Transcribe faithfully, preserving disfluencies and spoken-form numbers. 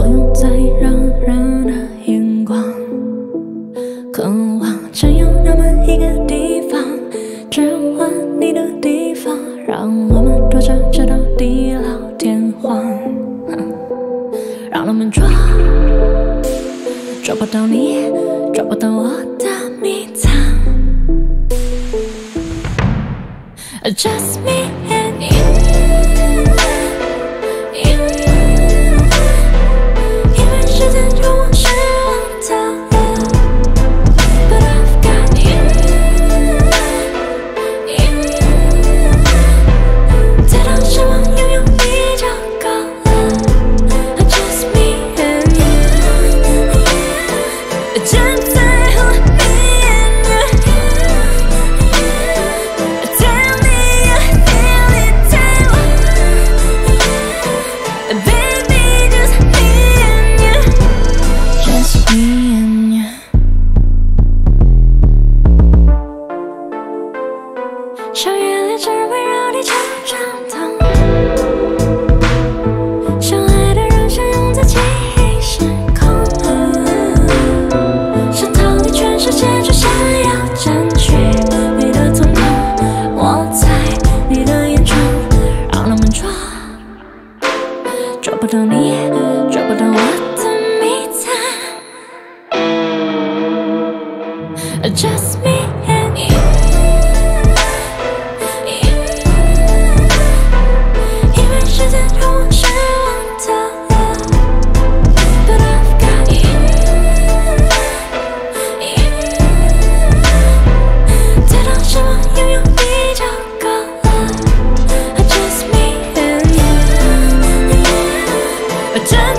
拥在让人的眼光，渴望只有那么一个地方，只问你的地方，让我们躲着直到地老天荒。让我们抓，抓不到你，抓不到我的迷藏。Just me and you, you, you. 因为时间就往失望的了 ，But I've got you, you, you. 再到失望拥有你就够了。Just me and you, just在乎 me and you. Tell me you feel it too, baby, just me and you, just me and you. 像夜里只围绕地球转动，相爱的人相拥在记忆时空，想逃离全世界，却想要争取你的瞳孔。我在你的眼中，让他们抓，抓不到你，抓不到我的迷藏。Just me and you, you. 因为时间让我失望的了 ，But I've got you, you. 再到失望拥有你就够了。Just me and you, you.